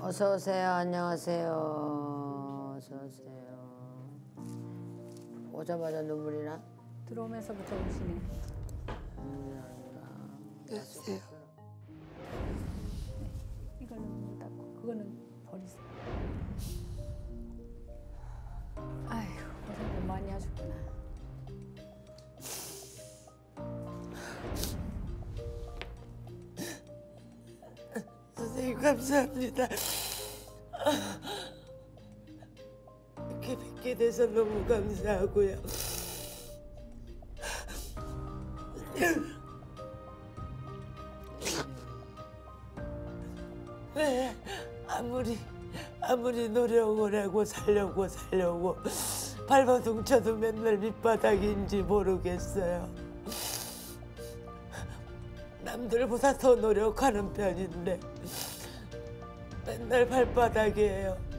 어서 오세요. 안녕하세요. 어서 오세요. 오자마자 눈물이 나? 들어오면서부터 우시네. 안녕하세요. 이거는 못 닦고 그거는 버리세요. 아이고 고생 너무 많이 하셨구나. 선생님 감사합니다. 이렇게 뵙게 돼서 너무 감사하고요. 왜 아무리 노력을 하고 살려고 발버둥 쳐도 맨날 밑바닥인지 모르겠어요. 남들보다 더 노력하는 편인데 맨날 발바닥이에요.